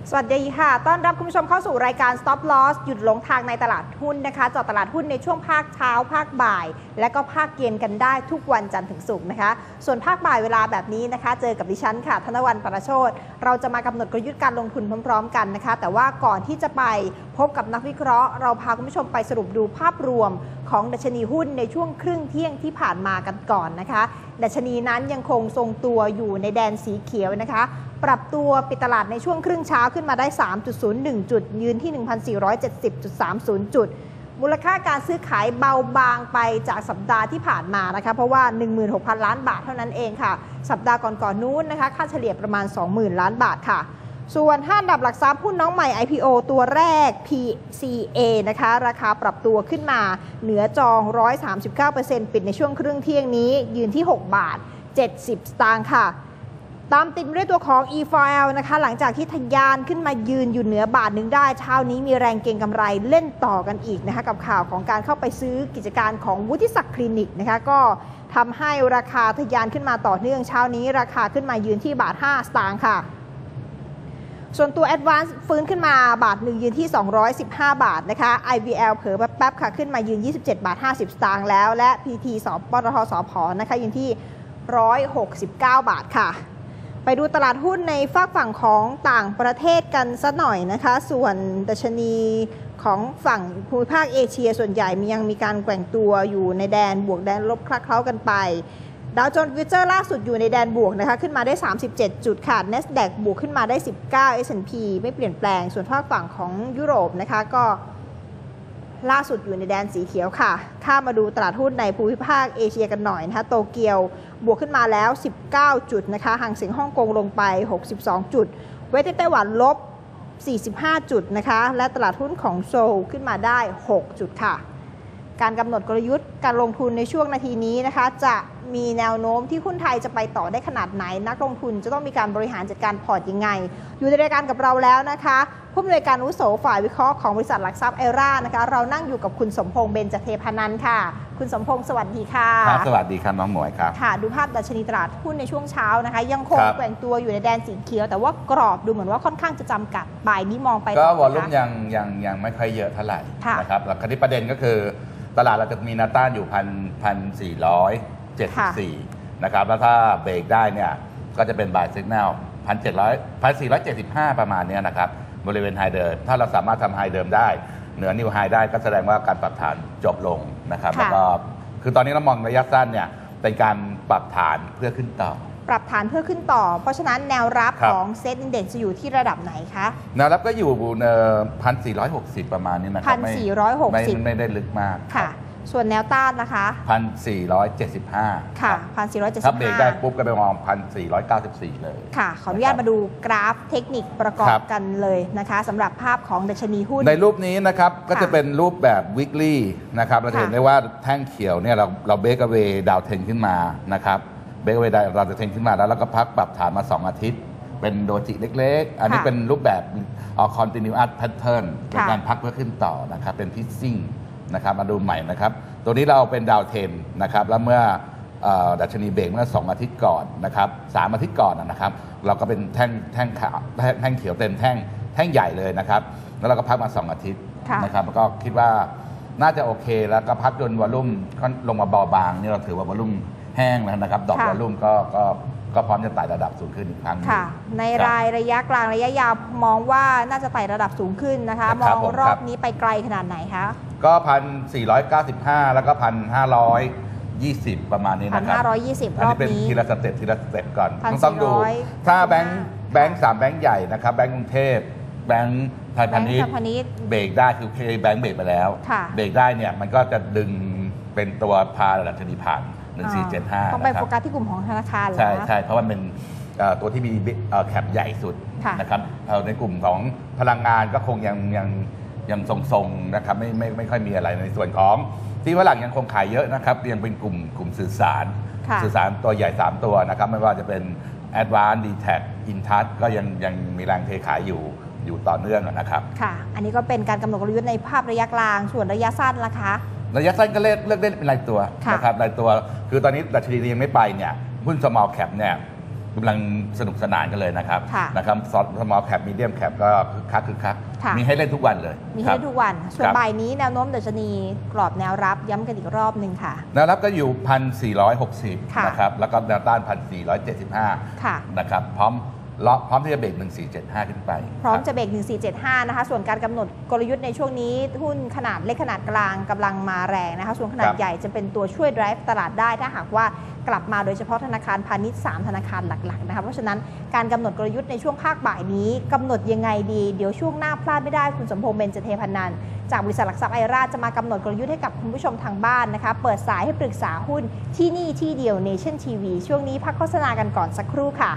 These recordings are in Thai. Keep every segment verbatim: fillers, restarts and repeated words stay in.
สวัสดีค่ะต้อนรับคุณผู้ชมเข้าสู่รายการ Stop Loss หยุดหลงทางในตลาดหุ้นนะคะเจาะตลาดหุ้นในช่วงภาคเช้าภาคบ่ายและก็ภาคเย็นกันได้ทุกวันจันทร์ถึงศุกร์นะคะส่วนภาคบ่ายเวลาแบบนี้นะคะเจอกับดิฉันค่ะธนวรรณ ปรโชติเราจะมากำหนดกลยุทธ์การลงทุนพร้อมๆกันนะคะแต่ว่าก่อนที่จะไปพบกับนักวิเคราะห์เราพาคุณผู้ชมไปสรุปดูภาพรวมของดัชนีหุ้นในช่วงครึ่งเที่ยงที่ผ่านมากันก่อนนะคะดัชนีนั้นยังคงทรงตัวอยู่ในแดนสีเขียวนะคะปรับตัวปิดตลาดในช่วงครึ่งเช้าขึ้นมาได้ สามจุดศูนย์หนึ่ง จุดยืนที่ หนึ่งพันสี่ร้อยเจ็ดสิบจุดสามศูนย์ จุดมูลค่าการซื้อขายเบาบางไปจากสัปดาห์ที่ผ่านมานะคะเพราะว่า หนึ่งหมื่นหกพัน ล้านบาทเท่านั้นเองค่ะสัปดาห์ก่อนๆนู้นนะคะค่าเฉลี่ยประมาณ สองหมื่น ล้านบาทค่ะส่วนห้าอันดับหลักทรัพย์หุ้นน้องใหม่ ไอ พี โอ ตัวแรก พี ซี เอ นะคะราคาปรับตัวขึ้นมาเหนือจอง หนึ่งร้อยสามสิบเก้าเปอร์เซ็นต์ ปิดในช่วงครึ่งเที่ยงนี้ยืนที่หกบาทเจ็ดสิบสตางค์ค่ะตามติดด้วยตัวของ อี โฟ แอล นะคะหลังจากที่ทะยานขึ้นมายืนอยู่เหนือบาทหนึ่งได้เช้านี้มีแรงเก็งกำไรเล่นต่อกันอีกนะคะกับข่าวของการเข้าไปซื้อกิจการของวุฒิศักดิ์คลินิกนะคะก็ทำให้ราคาทะยานขึ้นมาต่อเนื่องเช้านี้ราคาขึ้นมายืนที่บาทห้าสตางค์ค่ะส่วนตัว Advance ฟื้นขึ้นมาบาทหนึ่งยืนที่สองร้อยสิบห้าบาทนะคะ ไอ วี แอล เผลอแป๊บๆค่ะขึ้นมายืนยี่สิบเจ็ดบาทห้าสิบสตางค์แล้วและ พี ที สปตท สผนะคะยืนที่หนึ่งร้อยหกสิบเก้าบาทค่ะไปดูตลาดหุ้นในฝากฝั่งของต่างประเทศกันสักหน่อยนะคะส่วนดัชนีของฝั่งภูมิภาคเอเชียส่วนใหญ่มียังมีการแกว่งตัวอยู่ในแดนบวกแดนลบคลักเคล้ากันไปดาวโจนส์ฟิวเจอร์ล่าสุดอยู่ในแดนบวกนะคะขึ้นมาได้สามสิบเจ็ดจุดค่ะ NASDAQ บวกขึ้นมาได้สิบเก้า เอส แอนด์ พี ไม่เปลี่ยนแปลงส่วนภาคฝั่งของยุโรปนะคะก็ล่าสุดอยู่ในแดนสีเขียวค่ะข้ามาดูตลาดหุ้นในภูมิภาคเอเชียกันหน่อยนะคะโตเกียวบวกขึ้นมาแล้วสิบเก้าจุดนะคะห่างเสียงฮ่องกงลงไปหกสิบสองจุดเวทไต้หวันลบสี่สิบห้าจุดนะคะและตลาดหุ้นของโซลขึ้นมาได้หกจุดค่ะการกำหนดกลยุทธ์การลงทุนในช่วงนาทีนี้นะคะจะมีแนวโน้มที่หุ้นไทยจะไปต่อได้ขนาดไหนนักลงทุนจะต้องมีการบริหารจัดการพอร์ตยังไงอยู่ในรายการกับเราแล้วนะคะผู้อำนวยการอาวุโสฝ่ายวิเคราะห์ของบริษัทหลักทรัพย์ไอร่านะคะเรานั่งอยู่กับคุณสมพงษ์เบญจเทพานันท์ค่ะคุณสมพงษ์สวัสดีค่ะครับสวัสดีครับน้องหมวยครับค่ะดูภาพดัชนีตลาดหุ้นในช่วงเช้านะคะยังคงแกว่งตัวอยู่ในแดนสีเขียวแต่ว่ากรอบดูเหมือนว่าค่อนข้างจะจำกัดบ่ายนี้มองไปก็วอลลุ่มยังยังยังไม่ค่อยเยอะเท่าไหร่นะครับแล้วคราวนี้ประเด็นก็คือตลาดเราจะมีแนวต้านอยู่พันพันสี่ร้อยเจ็ดสิบสี่นะครับแล้วถ้าเบรกได้เนี่ยก็จะเป็นบายสัญญาณพันเจ็ดร้อยพันสี่ร้อยเจ็ดสิบห้าประมาณนี้นะครับบริเวณไฮเดิมถ้าเราสามารถทำไฮเดิมได้เหนือนิวไฮได้ก็แสดงว่าการปรับฐานจบลงนะครับแล้วก็คือตอนนี้เรามองระยะสั้นเนี่ยเป็นการปรับฐานเพื่อขึ้นต่อปรับฐานเพื่อขึ้นต่อเพราะฉะนั้นแนวรับของเซ็ตอินเด็กซ์จะอยู่ที่ระดับไหนคะแนวรับก็อยู่ในพันสี่ร้อยหกสิบประมาณนี้นะครับพันสี่ร้อยหกสิบไม่ได้ลึกมากค่ะส่วนแนวต้านนะคะพันสี่ร้อยเจ็ดสิบห้าค่ะพันสี่ร้อยเจ็ดสิบห้าถ้าเบรกได้ปุ๊บก็ไปมองพันสี่ร้อยเก้าสิบสี่เลยค่ะขออนุญาตมาดูกราฟเทคนิคประกอบกันเลยนะคะสำหรับภาพของดัชนีหุ้นในรูปนี้นะครับก็จะเป็นรูปแบบ weekly นะครับเราเห็นได้ว่าแท่งเขียวเนี่ยเราเราเบรกเอาไว้ดาวเทนขึ้นมานะครับเบรกเอาไว้ดาวเทนขึ้นมาแล้วเราก็พักปรับฐานมาสองอาทิตย์เป็นโดจิเล็กๆอันนี้เป็นรูปแบบ continuous pattern เป็นการพักเพื่อขึ้นต่อนะครับเป็น pitchingนะครับมาดูใหม่นะครับตัวนี้เราเป็นดาวเทนนะครับแล้วเมื่อดัชนีเบรกเมื่อสองอาทิตย์ก่อนนะครับสามอาทิตย์ก่อนนะครับเราก็เป็นแท่งแท่งขาวแท่งเขียวเต็มแท่งแท่งใหญ่เลยนะครับแล้วเราก็พักมาสองอาทิตย์นะครับแล้วก็คิดว่าน่าจะโอเคแล้วก็พักจนวอลลุ่มลงมาเบาบางนี่เราถือว่าวอลลุ่มแห้งแล้วนะครับดอกวอลลุ่มก็ก็ก็พร้อมจะไต่ระดับสูงขึ้นอีกครั้งนึงในรายระยะกลางระยะยาวมองว่าน่าจะไต่ระดับสูงขึ้นนะคะมองรอบนี้ไปไกลขนาดไหนคะก็พันสี่ร้อยเก้าสิบห้าแล้วก็พันห้าร้อยยี่สิบประมาณนี้นะครับพันห้าร้อยยี่สิบรอบนี้อันนี้เป็นทีละสเต็ปทีละสเต็ปก่อนต้องดูถ้าแบงค์แบงค์สามแบงค์ใหญ่นะครับแบงค์กรุงเทพแบงค์ไทยพาณิชย์เบรกได้คือเคแบงค์เบรกไปแล้วเบรกได้เนี่ยมันก็จะดึงเป็นตัวพาระดับชนิดผ่านหนึ่งสี่เจ็ดห้าต้องไปโฟกัสที่กลุ่มของธนาคารใช่ใช่เพราะมันเป็นตัวที่มีแคปใหญ่สุดนะครับในกลุ่มของพลังงานก็คงยังยังยังทรงๆนะครับไม่ไม่ไม่ค่อยมีอะไรในส่วนของที่ฝรั่งยังคงขายเยอะนะครับยังเป็นกลุ่มกลุ่มสื่อสารสื่อสารตัวใหญ่สามตัวนะครับไม่ว่าจะเป็น Advanced ดี แท็ก Intouch ก็ยังยังมีแรงเทขายอยู่อยู่ต่อเนื่องนะครับค่ะอันนี้ก็เป็นการกำหนดกลยุทธ์ในภาพระยะกลางส่วนระยะสั้นล่ะคะระยะสั้นก็เลือกเลือกได้เป็นรายตัวนะครับรายตัวคือตอนนี้ดัชนียังไม่ไปเนี่ยหุ้น small cap เนี่ยกำลังสนุกสนานกันเลยนะครับค่ะนะครับซอส small cap medium cap ก็คึกคักคึกคักค่ะมีให้เล่นทุกวันเลยมีคให้รับทุกวัน ส่วนครับบ่ายนี้แนวโน้มดัชนีกรอบแนวรับย้ำกันอีกรอบหนึ่งค่ะแนวรับก็อยู่ หนึ่งพันสี่ร้อยหกสิบค่ะนะครับแล้วก็แนวต้าน หนึ่งพันสี่ร้อยเจ็ดสิบห้าค่ะนะครับพร้อมล็อกพร้อมที่จะเบรกหนึ่งพันสี่ร้อยเจ็ดสิบห้าขึ้นไปพร้อมคบจะเบรกหนึ่งพันสี่ร้อยเจ็ดสิบห้านะคะ ส่วนการกำหนดกลยุทธ์ในช่วงนี้หุ้นขนาดเล็กขนาดกลางกำลังมาแรงนะคะ ส่วนขนาคดรับใหญ่จะเป็นตัวช่วย drive ตลาดได้ถ้าหากว่ากลับมาโดยเฉพาะธนาคารพาณิชย์สามธนาคารหลักๆนะคะ เพราะฉะนั้นการกำหนดกลยุทธ์ในช่วงภาคบ่ายนี้กำหนดยังไงดี เดี๋ยวช่วงหน้าพลาดไม่ได้คุณสมพงษ์เบญจเทพนันท์จากบริษัทหลักทรัพย์ไอราชจะมากำหนดกลยุทธ์ให้กับคุณผู้ชมทางบ้านนะคะ เปิดสายให้ปรึกษาหุ้นที่นี่ที่เดียว Nation ที วี ช่วงนี้พักโฆษณากันก่อนสักครู่ค่ะ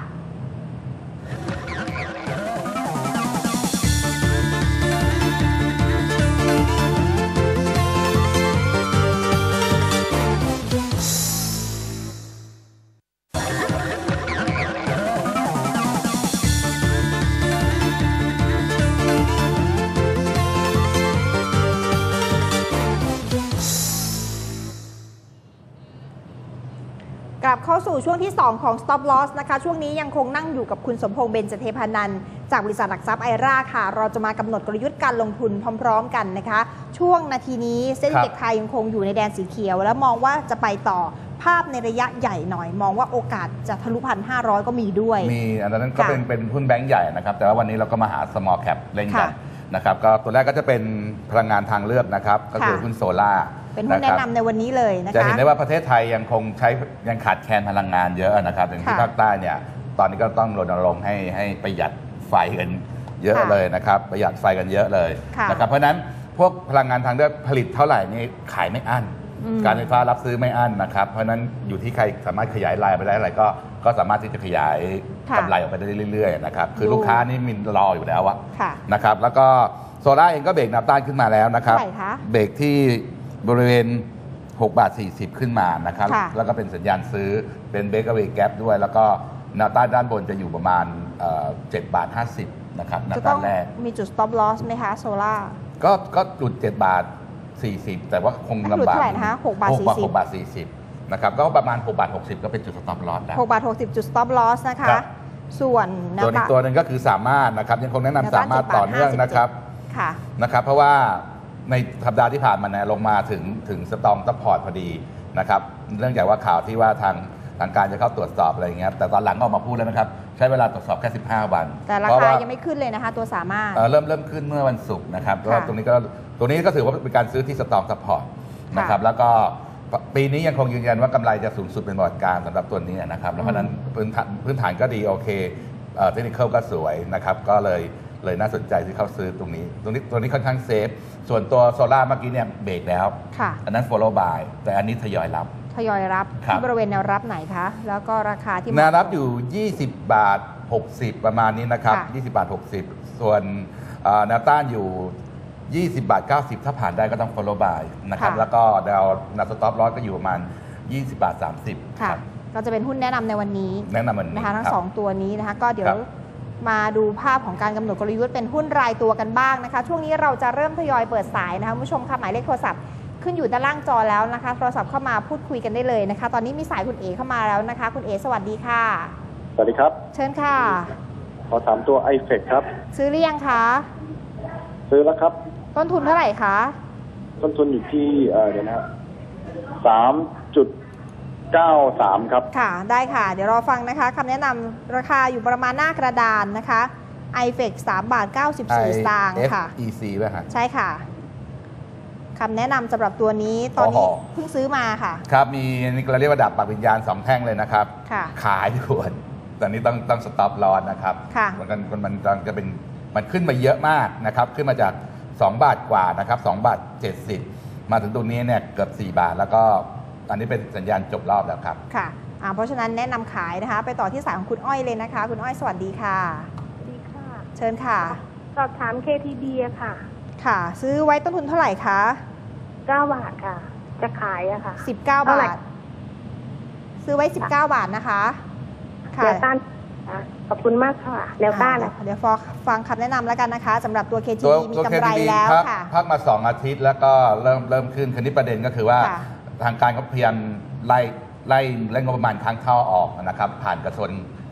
กลับเข้าสู่ช่วงที่ สอง ของ Stop Loss นะคะ ช่วงนี้ยังคงนั่งอยู่กับคุณสมพงษ์เบญจเทพนันท์จากบริษัทหลักทรัพย์ไอราค่ะ เราจะมากำหนดกลยุทธ์การลงทุนพร้อมๆกันนะคะ ช่วงนาทีนี้เซ็นครับเด็กไทยยังคงอยู่ในแดนสีเขียว แล้วมองว่าจะไปต่อภาพในระยะใหญ่หน่อย มองว่าโอกาสจะทะลุพันห้าร้อยก็มีด้วยมีอันนั้นก็ค่ะเป็นเป็นหุ้นแบงก์ใหญ่นะครับ แต่ว่าวันนี้เราก็มาหา small cap เล่นกันค่ะนะครับก็ตัวแรกก็จะเป็นพลังงานทางเลือกนะครับ ก็คือค่ะหุ้นโซล่าเป็นหุ้นแนะนำในวันนี้เลยนะคะจะเห็นได้ว่าประเทศไทยยังคงใช้ยังขาดแคลนพลังงานเยอะนะครับอย่างที่ค่ะภาคใต้เนี่ยตอนนี้ก็ต้องรณรงค์ให้ให้ประหยัดไฟกันเยอะค่ะเลยนะครับประหยัดไฟกันเยอะเลยค่ะนะครับเพราะฉะนั้นพวกพลังงานทางเลือกผลิตเท่าไหร่นี่ขายไม่อั้นอืมการไฟฟ้ารับซื้อไม่อั้นนะครับเพราะฉะนั้นอยู่ที่ใครสามารถขยายรายไปได้อะไรก็ก็สามารถที่จะขยายค่ะกำไรออกไปได้เรื่อยๆนะครับคือดูลูกค้านี่มีรออยู่แล้วอะค่ะนะครับแล้วก็โซล่าเองก็เบรกแนวต้านขึ้นมาแล้วนะครับเท่าไหร่คะเบรกที่บริเวณหกบาทสี่สิบขึ้นมานะครับค่ะแล้วก็เป็นสัญญาณซื้อเป็นเบรกเอา a y แก p ด้วย แล้วก็แนวต้านด้านบนจะอยู่ประมาณเอ่อเจ็ดบาทห้าสิบนะครับแนวจะต้าต้อน งแรกมีจุด stop loss ไหมคะโซล่าก็ก็จุดเจ็ดบาทสี่สิบแต่ว่าคงหลุดลำบากเท่าไหร่นะคะหกบาทสี่สิบหกบาทสี่สิบนะครับก็ประมาณหกบาทหกสิบก็เป็นจุด stop loss แล้วหกบาทหกสิบจุด stop loss นะคะครับส่วนแนตัววอีต้าก นตัวหนึ่งก็คือสามารถนะครับยังคงแนะนำแนวสาต้านมารถเจ็ดบาทต่อเนื่องห้าสิบเจ็ดนะครับค่ะนะครับเพราะว่าในสัปดาห์ที่ผ่านมาเนี่ยลงมาถึงถึงสตองซัพพอร์ตพอดีนะครับเนื่องจากว่าข่าวที่ว่าทางทางการจะเข้าตรวจสอบอะไรอย่างเงี้ยแต่ตอนหลังก็ออกมาพูดแล้วนะครับใช้เวลาตรวจสอบแค่สิบห้าวันแต่ราเพะคาว่ยังไม่ขึ้นเลยนะคะ ตัวสามารถเอ่อเริ่มเริ่มขึ้นเมื่อวันศุกร์นะครับก็ค่ะตรงนี้ก็ตรงนี้ก็ถือว่าเป็นการซื้อที่สตองซัพพอร์ตนะครับแล้วก็ปีนี้ยังคงยืนยันว่ากำไรจะสูงสุดเป็นประวัติการสำหรับตัวนี้นะครับแล้วเพราะฉะนั้นพื้นฐานพื้นฐานก็ดีโอเคเทคนิคก็สวยนะครับก็เลยเลยน่าสนใจที่เขาซื้อตรงนี้ ตรงนี้ตัวนี้ค่อนข้างเซฟส่วนตัวโซล่าเมื่อกี้เนี่ยเบรกแล้วค่ะอันนั้น follow by แต่อันนี้ทยอยรับทยอยรับครับที่บริเวณแนวรับไหนคะ แล้วก็ราคาที่แนวรับอยู่ ยี่สิบบาทหกสิบ ประมาณนี้นะครับค่ะยี่สิบบาทหกสิบ ส่วนเอ่อแนวต้านอยู่ ยี่สิบบาทเก้าสิบ ถ้าผ่านได้ก็ต้อง follow by นะครับค่ะแล้วก็แนวแนว stop loss ก็อยู่ประมาณ ยี่สิบบาทสามสิบค่ะครับก็จะเป็นหุ้นแนะนำในวันนี้แนะนำมันนี้นะคะทั้งรับสองตัวนี้นะคะ ก็เดี๋ยคว รับมาดูภาพของการกำหนดกลยุทธ์เป็นหุ้นรายตัวกันบ้างนะคะ ช่วงนี้เราจะเริ่มทยอยเปิดสายนะคะคุณผู้ชมค่ะหมายเลขโทรศัพท์ขึ้นอยู่ด้านล่างจอแล้วนะคะโทรศัพท์เข้ามาพูดคุยกันได้เลยนะคะ ตอนนี้มีสายคุณเอเข้ามาแล้วนะคะ คุณเอสวัสดีค่ะสวัสดีครับเชิญค่ะขอถามตัวไอเฟกครับซื้อหรือยังคะซื้อแล้วครับต้นทุนเท่าไหร่คะต้นทุนอยู่ที่เอ่อเดี๋ยวนะครับสามจุดเก้าสามครับค่ะได้ค่ะ เดี๋ยวรอฟังนะคะคำแนะนำราคาอยู่ประมาณหน้ากระดานนะคะ ไอเฟกสามบาทเก้าสิบสี่สตางค์ค่ะไอ เอฟ อี ซี ป่ะฮะใช่ค่ะคำแนะนำสำหรับตัวนี้ตอนนี้โอ้โหเพิ่งซื้อมาค่ะครับมีนี่เราเรียกว่าดับปากวิญญาณสองแท่งเลยนะครับค่ะขายด่วนตอนนี้ต้องต้อง stop loss นะครับค่ะมันมันมันมันจะเป็นมันขึ้นมาเยอะมากนะครับขึ้นมาจากสองบาทกว่านะครับสองบาทเจ็ดสิบมาถึงตรงนี้เนี่ยเกือบสี่บาท แล้วก็อันนี้เป็นสัญญาณจบรอบแล้วครับค่ะอ่าเพราะฉะนั้นแนะนำขายนะคะ ไปต่อที่สายของคุณอ้อยเลยนะคะ คุณอ้อยสวัสดีค่ะสวัสดีค่ะเชิญค่ะสอบถาม เค ที บี อะค่ะค่ะ ซื้อไว้ต้นทุนเท่าไหร่คะเก้าบาทค่ะ จะขายอะค่ะสิบเก้าเท่าไหร่บาท ซื้อไว้สิบเก้าบาทนะคะค่ะแนวต้านค่ะขอบคุณมากค่ะแนวต้านอ่อะเดี๋ยวฟอฟังคำแนะนำแล้วกันนะคะสำหรับตัว เค ทีตัวบี มีตัวกำไรเค ที บีแล้วพักค่ะพักมาสองอาทิตย์แล้วก็เริ่มเริ่มขึ้นคันนี้ประเด็นก็คือว่าค่ะทางการก็พยายามไล่ไล่ไล่งบประมาณค้างท่อออกนะครับ ผ่านกระทรวง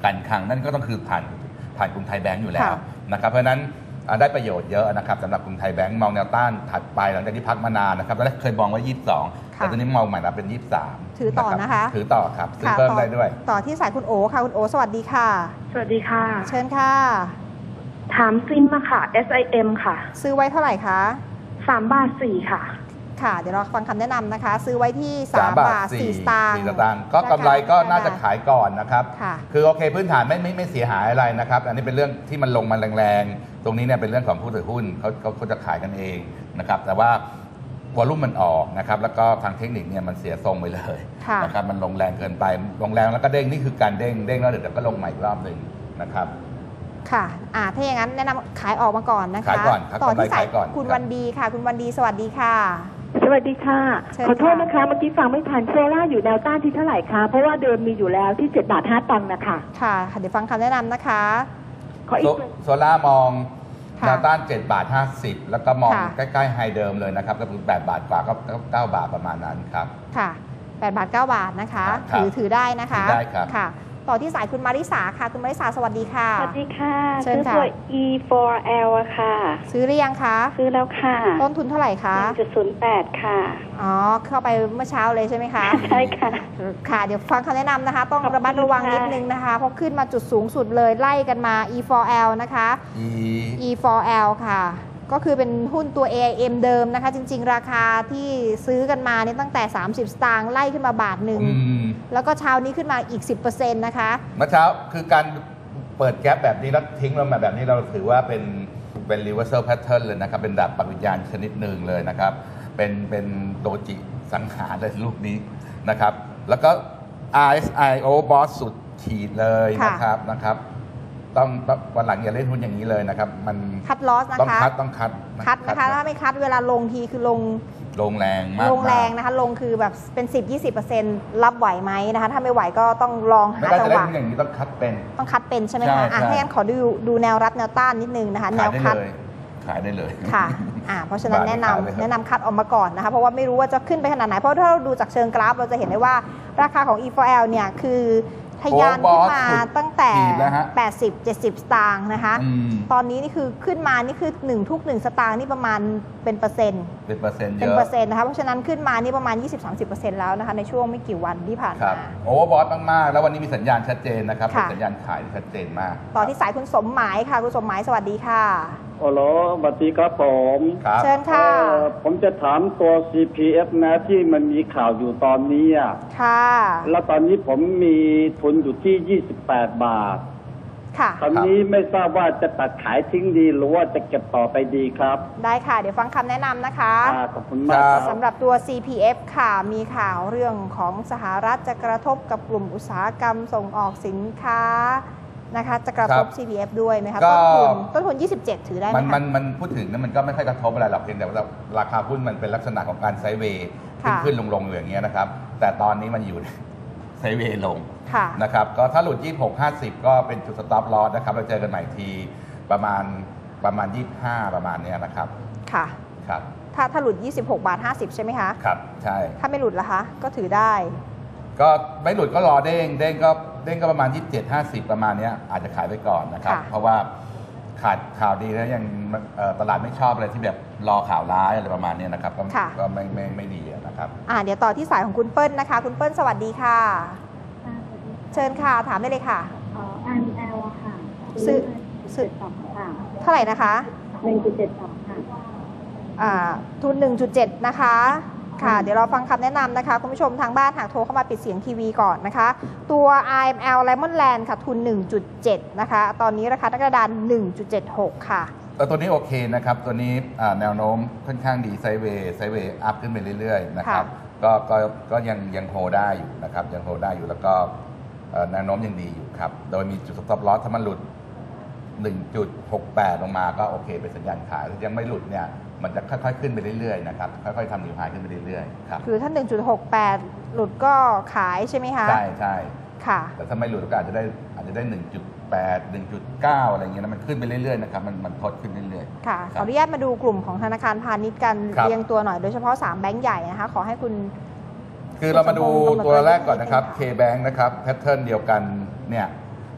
การคลังนั่นก็ต้องคือผ่านผ่านกรุงไทยแบงก์อยู่แล้วนะครับเพราะฉะนั้นได้ประโยชน์เยอะนะครับสำหรับกรุงไทยแบงก์มองแนวต้านถัดไปหลังจากที่พักมานานนะครับตอนแรกเคยมองว่ายี่สิบสองแต่ตอนนี้มองใหม่แล้วเป็นยี่สิบสามถือต่อนะคะถือต่อครับซื้อเพิ่มได้ด้วยต่อที่สายคุณโอค่ะคุณโอสวัสดีค่ะสวัสดีค่ะเชิญค่ะถามซิมอะค่ะ เอส ไอ เอ็ม ค่ะซื้อไว้เท่าไหร่คะสามบาทสี่ค่ะค่ะเดี๋ยวเราฟังคำแนะนำนะคะซื้อไว้ที่สามบาทสี่สตางค์สี่สตางค์ก็กำไรก็น่าจะขายก่อนนะครับคือโอเคพื้นฐานไม่ไม่ไม่เสียหายอะไรนะครับอันนี้เป็นเรื่องที่มันลงมาแรงๆตรงนี้เนี่ยเป็นเรื่องของผู้ถือหุ้นเขาเขาเขาจะขายกันเองนะครับแต่ว่าวอลุ่มมันออกนะครับแล้วก็ทางเทคนิคเนี่ยมันเสียทรงไปเลยนะครับมันลงแรงเกินไปลงแรงแล้วก็เด้งนี่คือการเด้งเด้งแล้วเดี๋ยวก็ลงใหม่อีกรอบหนึ่งนะครับค่ะอ่าถ้าอย่างนั้นแนะนำขายออกมาก่อนนะคะขายก่อนต่อที่สายคุณวันดีค่ะคุณวันดีสวัสดีค่ะสวัสดีค่ะขอโทษนะคะเมื่อกี้ฟังไม่ทันโซล่าอยู่แนวต้านที่เท่าไหร่คะเพราะว่าเดิมมีอยู่แล้วที่เจ็ดบาทห้าตังค์นะคะค่ะเดี๋ยวฟังคำแนะนำนะคะขออีกโซล่ามองแนวต้านเจ็ดบาทห้าสิบแล้วก็มองใกล้ๆไฮเดิมเลยนะครับก็คือแปดบาทกว่าก็เก้าบาทประมาณนั้นครับค่ะแปดบาทเก้าบาทนะคะถือถือได้นะคะถือได้ครับค่ะต่อที่สายคุณมาริสาค่ะคุณมาริสาสวัสดีค่ะสวัสดีค่ะซื้อตัว อี โฟร์ แอล อะค่ะซื้อหรือยังคะซื้อแล้วค่ะต้นทุนเท่าไหร่คะหนึ่งจุดศูนย์แปด ค่ะอ๋อเข้าไปเมื่อเช้าเลยใช่ไหมคะใช่ค่ะค่ะเดี๋ยวฟังคำแนะนำนะคะต้องระมัดระวังนิดนึงนะคะเพราะขึ้นมาจุดสูงสุดเลยไล่กันมา อี โฟร์ แอล นะคะ อี โฟร์ แอล ค่ะก็คือเป็นหุ้นตัว เอ ไอ เอ็ม เดิมนะคะจริงๆราคาที่ซื้อกันมาเนี่ยตั้งแต่สามสิบสตางค์ไล่ขึ้นมาบาทหนึ่งแล้วก็เช้านี้ขึ้นมาอีก สิบเปอร์เซ็นต์ นะคะเมื่อเช้าคือการเปิดแก๊ปแบบนี้แล้วทิ้งลงมาแบบนี้เราถือว่าเป็นเป็น reversal pattern เลยนะครับเป็นดับปฏิกิริยาชนิดหนึ่งเลยนะครับเป็นเป็นโดจิสังหารเลยรูปนี้นะครับแล้วก็ อาร์ เอส ไอ โอบอสสุดขีดเลยนะครับนะครับต้องวันหลังอย่าเล่นหุ้นอย่างนี้เลยนะครับมันคัดลอสนะคะต้องคัดต้องคัดคัดนะคะถ้าไม่คัดเวลาลงทีคือลงลงแรงมากลงแรงนะคะลงคือแบบเป็น สิบ ยี่สิบเปอร์เซ็นต์ รับไหวไหมนะคะถ้าไม่ไหวก็ต้องลองหาจังหวะอย่างนี้ต้องคัดเป็นต้องคัดเป็นใช่ไหมคะอ่ะให้งั้นขอดูดูแนวรับแนวต้านนิดนึงนะคะแนวคัดขายได้เลยค่ะอ่าเพราะฉะนั้นแนะนำแนะนำคัดออกมาก่อนนะคะเพราะว่าไม่รู้ว่าจะขึ้นไปขนาดไหนเพราะถ้าเราดูจากเชิงกราฟเราจะเห็นได้ว่าราคาของ อี โฟร์ แอล เนี่ยคือทะยานขึ้นมาตั้งแต่แปดสิบ เจ็ดสิบสตางค์นะคะตอนนี้นี่คือขึ้นมานี่คือหนึ่งทุกหนึ่งสตางค์นี่ประมาณเป็นเปอร์เซ็นต์เป็นเปอร์เซ็นต์เยอะเป็นเปอร์เซ็นต์นะคะเพราะฉะนั้นขึ้นมานี่ประมาณ ยี่สิบถึงสามสิบเปอร์เซ็นต์ แล้วนะคะในช่วงไม่กี่วันที่ผ่านมาโอเวอร์บอทมากๆแล้ววันนี้มีสัญญาณชัดเจนนะครับเป็นสัญญาณขายชัดเจนมากต่อที่สายคุณสมหมายค่ะคุณสมหมายสวัสดีค่ะโอ้โหสวัสดีครับผมเชิญค่ะผมจะถามตัว ซี พี เอฟ นะที่มันมีข่าวอยู่ตอนนี้อ่ะค่ะแล้วตอนนี้ผมมีทุนอยู่ที่ยี่สิบแปดบาทค่ะคราวนี้ไม่ทราบว่าจะตัดขายทิ้งดีหรือว่าจะเก็บต่อไปดีครับได้ค่ะเดี๋ยวฟังคำแนะนำนะคะขอบคุณมากสำหรับตัว ซี พี เอฟ ค่ะมีข่าวเรื่องของสหรัฐจะกระทบกับกลุ่มอุตสาหกรรมส่งออกสินค้านะคะจะกระทบ ซี พี เอฟ ด้วยไหมคะต้นทุนต้นทุนยี่สิบเจ็ดถือได้ไหมมันมันมันพูดถึงนั้นมันก็ไม่ค่อยกระทบอะไรหรอกเพียงแต่ว่าราคาหุ้นมันเป็นลักษณะของการไซด์เวย์ขึ้นขึ้นลงลงอย่างเงี้ยนะครับแต่ตอนนี้มันอยู่ไซด์เวย์ลงนะครับก็ถ้าหลุดยี่สิบหก ห้าสิบก็เป็นจุดสต็อปลอสนะครับเราเจอกันใหม่ทีประมาณประมาณยี่สิบห้าประมาณนี้นะครับค่ะครับถ้าถ้าหลุดยี่สิบหกบาทห้าสิบใช่ไหมคะครับใช่ถ้าไม่หลุดล่ะคะก็ถือได้ก็ไม่หลุดก็รอเด้งเด้งก็เด้งก็ประมาณยี่สิบเจ็ด ห้าสิบประมาณนี้อาจจะขายไปก่อนนะครับเพราะว่าขาดข่าวดีแล้วยังตลาดไม่ชอบอะไรที่แบบรอข่าวร้ายอะไรประมาณนี้นะครับก็ไม่ไม่ไม่ดีนะครับอ่าเดี๋ยวต่อที่สายของคุณเปิ้ลนะคะคุณเปิ้ลสวัสดีค่ะเชิญค่ะถามได้เลยค่ะอ๋อ อาร์ เอ็ม แอล ค่ะซื้อซื้อเท่าไหร่นะคะหนึ่งจุดเจ็ดสอง ค่ะอ่าทุน หนึ่งจุดเจ็ด นะคะค่ะเดี๋ยวเราฟังคำแนะนำนะคะคุณผู้ชมทางบ้านหากโทรเข้ามาปิดเสียงทีวีก่อนนะคะตัว อาร์ เอ็ม แอล Lemon Land ค่ะทุน หนึ่งจุดเจ็ด นะคะตอนนี้ราคาตั้งกระดาน หนึ่งจุดเจ็ดหก ค่ะตัวนี้โอเคนะครับตัวนี้แนวโน้มค่อนข้างดีไซด์เวย์ไซด์เวย์อัพขึ้นไปเรื่อยๆนะครับก็ก็ก็ยังยังโฮได้อยู่นะครับยังโฮได้อยู่แล้วก็แนวโน้มยังดีอยู่ครับโดยมีจุด stop loss ถ้ามันหลุด หนึ่งจุดหกแปด ลงมาก็โอเคเป็นสัญญาณขายถ้ายังไม่หลุดเนี่ยมันจะค่อยๆขึ้นไปเรื่อยๆนะครับค่อยๆทำนิวไฮขึ้นไปเรื่อยๆครับคือถ้า หนึ่งจุดหกแปด หลุดก็ขายใช่ไหมคะใช่ใช่ค่ะแต่ถ้าไม่หลุดก็อาจจะได้อาจจะได้ หนึ่งจุดแปด หนึ่งจุดเก้า อะไรเงี้ยนะมันขึ้นไปเรื่อยๆนะครับมันมันทดขึ้นเรื่อยๆค่ะขออนุญาตมาดูกลุ่มของธนาคารพาณิชย์กันเรียงตัวหน่อยโดยเฉพาะสามแบงก์ใหญ่นะคะขอให้คุณคือเรามาดูตัวแรกก่อนนะครับ K-Bank นะครับแพทเทิร์นเดียวกันเนี่ย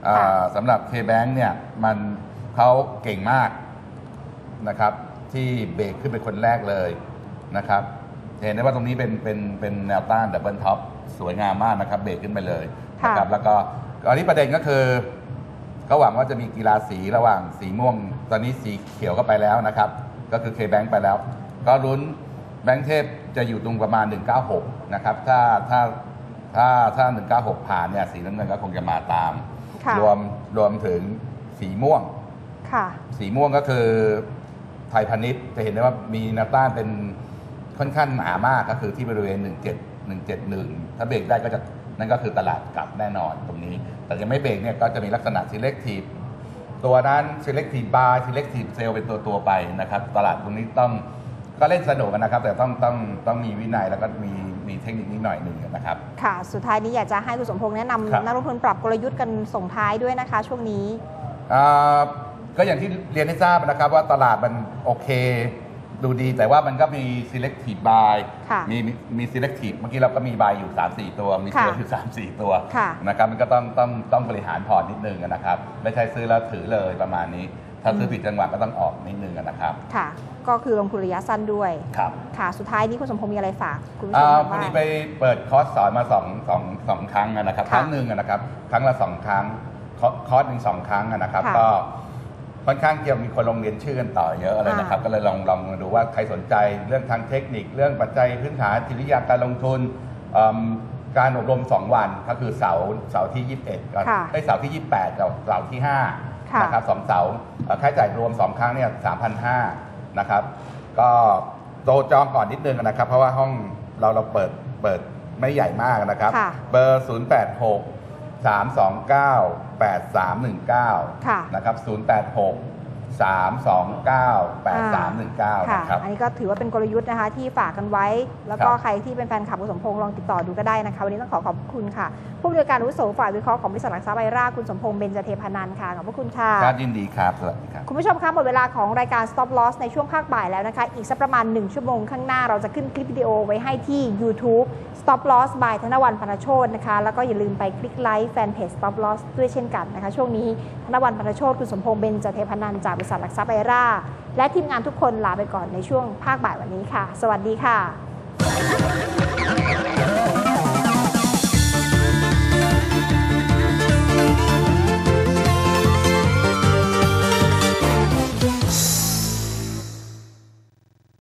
อ่าสำหรับ K-Bank เนี่ยมันเขาเก่งมากนะครับที่เบรกขึ้นเป็นคนแรกเลยนะครับเห็นได้ว่าตรงนี้เป็นเป็นเป็นแนวต้านดับเบิลท็อปสวยงามมากนะครับเบรกขึ้นไปเลยนะครับแล้วก็ตอนนี้ประเด็นก็คือก็หวังว่าจะมีกีฬาสีระหว่างสีม่วงตอนนี้สีเขียวก็ไปแล้วนะครับก็คือ K-Bank ไปแล้วก็ลุ้นแบงก์เทพจะอยู่ตรงประมาณหนึ่งเก้าหกนะครับถ้าถ้าถ้าถ้าหนึ่งเก้าหกผ่านเนี่ยสีน้ำเงินก็คงจะมาตามรวมรวมถึงสีม่วงสีม่วงก็คือไทยพาณิชย์จะเห็นได้ว่ามีแนวต้านเป็นค่อนข้างหนามากก็คือที่บริเวณหนึ่งเจ็ดหนึ่งเจ็ดหนึ่งถ้าเบรกได้ก็จะนั่นก็คือตลาดกลับแน่นอนตรงนี้แต่ยังไม่เบรกเนี่ยก็จะมีลักษณะ selective ตัวนั้น selective buy selective sell เป็นตัวตัวไปนะครับตลาดตรงนี้ต้องก็เล่นสนุกกันนะครับแต่ต้องต้องต้องมีวินัยแล้วก็มีมีเทคนิคนิดหน่อยหนึ่งนะครับค่ะสุดท้ายนี้อยากจะให้คุณสมพงษ์แนะนำนักลงทุนปรับกลยุทธ์กันส่งท้ายด้วยนะคะช่วงนี้ก็อย่างที่เรียนให้ทราบนะครับว่าตลาดมันโอเคดูดีแต่ว่ามันก็มี selective buy มีมี selective เมื่อกี้เราก็มี buy อยู่ สามสี่ ตัวมีเซลล์อยู่ สามสี่ ตัวนะครับมันก็ต้องต้องต้องบริหารพอร์ตนิดนึงนะครับไม่ใช่ซื้อแล้วถือเลยประมาณนี้ถ้าซื้อผิดจังหวะก็ต้องออกนิดนึงนะครับค่ะก็คือลงทุนระยะสั้นด้วยครับค่ะสุดท้ายนี้คุณสมพงษ์มีอะไรฝากคุณผู้ชมบ้างวันนี้ไปเปิดคอร์สสอนมาสองสองสองครั้งนะครับครั้งหนึ่งนะครับครั้งละสองครั้งคอร์สหนึ่งสองครั้งนะครับก็ค่อนข้างเกี่ยวมีคนลงเรียนชื่อกันต่อเยอะเลยนะครับก็เลยลองลองดูว่าใครสนใจเรื่องทางเทคนิคเรื่องปัจจัยพื้นฐานจิตวิทยาการลงทุนการอบรมสองวันก็คือเสาร์เสาร์ที่ยี่สิบเอ็ดกับเสาร์ที่ยี่สิบแปดกับเสาร์ที่ห้านะครับสองเสาร์ค่าใช้จ่ายรวมสองครั้งเนี่ยสามพันห้านะครับก็โตจองก่อนนิดนึงนะครับเพราะว่าห้องเราเราเปิดเปิดไม่ใหญ่มากนะครับเบอร์ศูนย์ แปด หก สาม สอง เก้า แปด สาม หนึ่ง เก้านะครับศูนย์ แปด หก สาม สอง เก้า แปด สาม หนึ่ง เก้านะครับอันนี้ก็ถือว่าเป็นกลยุทธ์นะคะที่ฝากกันไว้แล้วก็ใครที่เป็นแฟนคลับคุณสมพงษ์ลองติดต่อดูก็ได้นะคะวันนี้ต้องขอขอบคุณค่ะผู้อำนวยการอาวุโสฝ่ายวิเคราะห์ของบริษัทหลักทรัพย์ไอราคุณสมพงษ์เบญจเทพานันท์ค่ะขอบพระคุณค่ะครับยินดีครับสวัสดีครับคุณผู้ชมคะหมดเวลาของรายการ Stop Loss ในช่วงภาคบ่ายแล้วนะคะอีกสักประมาณหนึ่งชั่วโมงข้างหน้าเราจะขึ้นคลิปวิดีโอไว้ให้ที่ YouTube Stop Loss by ธนวรรณ พรรณโชตินะคะแล้วก็อย่าลืมไปคลิกไลค์แฟนเพจ Stop Loss ด้วยเช่นกันนะคะช่วงนี้ธนวรรณ พรรณโชติคุณสมพงษ์เบญจเทพานันท์จากบริษัทหลักทรัพย์ไอราและทีมงานทุกคนลาไปก่อนในช่วงภาคบ่ายวันนี้ค่ะสวัสดีค่ะ